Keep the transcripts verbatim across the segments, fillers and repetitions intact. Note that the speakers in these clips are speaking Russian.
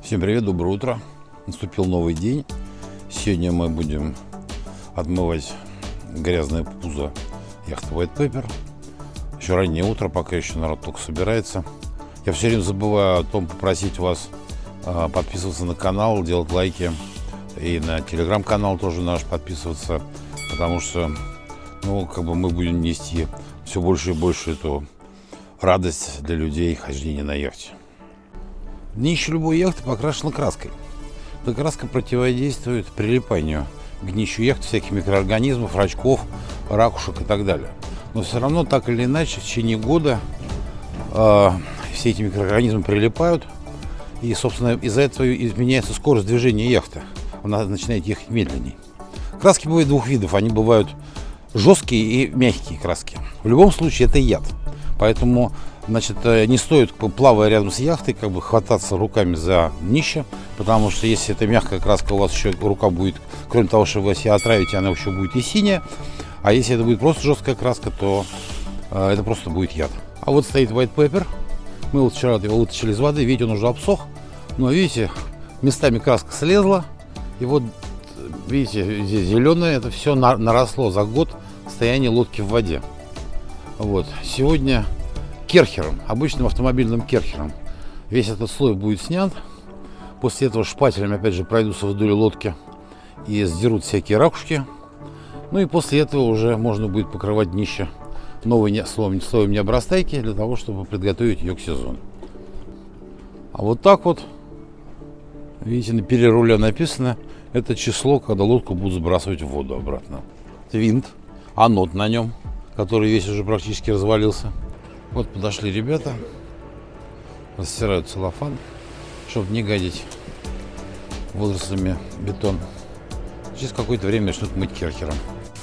Всем привет, доброе утро. Наступил новый день. Сегодня мы будем отмывать грязное пузо яхты White Pepper. Еще раннее утро, пока еще народ только собирается. Я все время забываю о том, попросить вас э, подписываться на канал, делать лайки. И на телеграм-канал тоже наш подписываться. Потому что, ну, как бы мы будем нести все больше и больше эту радость для людей хождения на яхте. Днище любой яхты покрашено краской. Эта краска противодействует прилипанию к днищу яхты всяких микроорганизмов, рачков, ракушек и так далее. Но все равно, так или иначе, в течение года э, все эти микроорганизмы прилипают. И, собственно, из-за этого изменяется скорость движения яхты. Она начинает ехать медленнее. Краски бывают двух видов. Они бывают жесткие и мягкие краски. В любом случае, это яд. Поэтому, значит, не стоит, плавая рядом с яхтой, как бы хвататься руками за днище, потому что если это мягкая краска, у вас еще рука будет, кроме того, что вы себя отравите, она еще будет и синяя. А если это будет просто жесткая краска, то э, это просто будет яд. А вот стоит White Pepper. Мы вот вчера его вытащили из воды, видите, он уже обсох. Но видите, местами краска слезла. И вот, видите, здесь зеленое, это все наросло за год стояния лодки в воде. Вот. Сегодня керхером, обычным автомобильным керхером, весь этот слой будет снят. После этого шпателем опять же пройдутся вдоль лодки и сдерут всякие ракушки. Ну и после этого уже можно будет покрывать днище новым слоем, слоем необрастайки для того, чтобы подготовить ее к сезону. А вот так вот, видите, на переруле написано, это число, когда лодку будут сбрасывать в воду обратно. Это винт, анод на нем, который весь уже практически развалился. Вот подошли ребята, растирают целлофан, чтобы не гадить водорослями бетон. Через какое-то время начнут мыть керхером.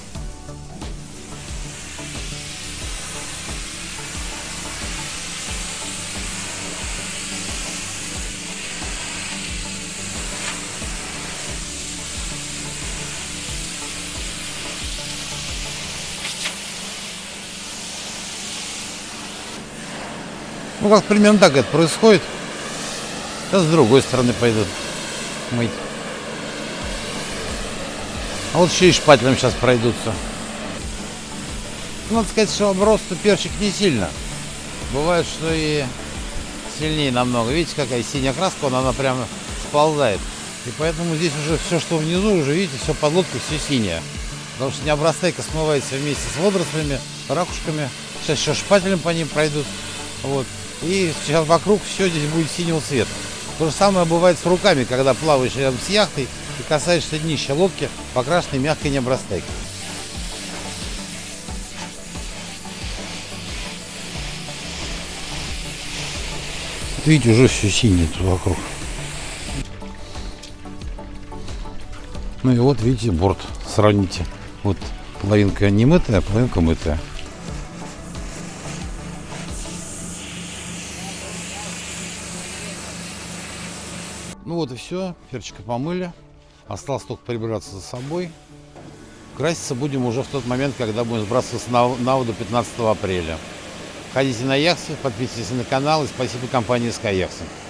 Ну, как примерно так это происходит. Сейчас с другой стороны пойдут мыть. А вот еще и шпателем сейчас пройдутся. Надо сказать, что оброс-то перчик не сильно. Бывает, что и сильнее намного. Видите, какая синяя краска, она, она прямо сползает. И поэтому здесь уже все, что внизу, уже видите, все под лодкой, все синее. Потому что необрастайка смывается вместе с водорослями, ракушками. Сейчас еще шпателем по ним пройдут. Вот. И сейчас вокруг все здесь будет синего цвета. То же самое бывает с руками, когда плаваешь рядом с яхтой и касаешься днища лодки, покрашенной мягкой необрастайкой. Видите, уже все синее тут вокруг. Ну и вот видите, борт. Сравните. Вот половинка не мытая, а половинка мытая. Ну вот и все, перчика помыли. Осталось только прибраться за собой. Краситься будем уже в тот момент, когда будем сбрасываться на, на воду пятнадцатого апреля. Ходите на яхты, подписывайтесь на канал и спасибо компании Sky Yachts.